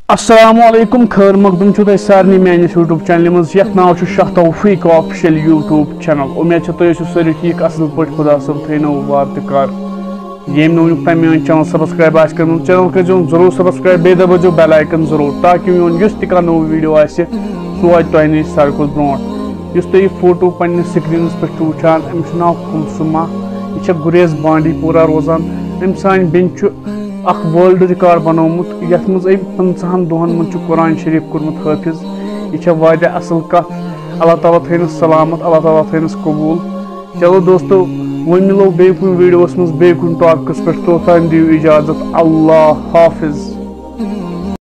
अस्सलामुअलैकुम खैर मकदम तुम सारे मानिस यूट्यूब चैनल मज यथ नाव Shah Taufiq official YouTube channel. उम्मीद तुम सारी ठीक असल पे खुदा सब थो वार तकार ये नोक तम मेन चैनल सब्सक्राइब कर चैनल कर जरूर सब्सक्राइब बे दबो बेल आइकन जरूर ताकि मोन यह नो वीडियो आ सह वात तुह नश सारे ब्रो। तुम फोटो पे स्क्रीन पे वुचान अमिस नाव कुलसुमा यह गुरेज बांडीपोरा रोजान अम सान बिंत वर्ल्ड रिकॉर्ड बनोमुत यथ मज 50 दोहन मन कुरान शरीफ कोर्मुत हाफिज। यह असल कथ अल्लाह ताला थैनस सलामत अल्लाह ताला थैनस कबूल। चलो दोस्तों वो मिलो बे कुन वीडियोस मज बे कुन टॉपिकस पे तो दियो इजाजत। अल्लाह हाफिज।